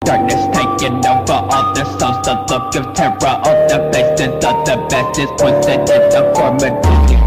Darkness taking over all their souls. The look of terror on the faces of the best is poison in the form of disease.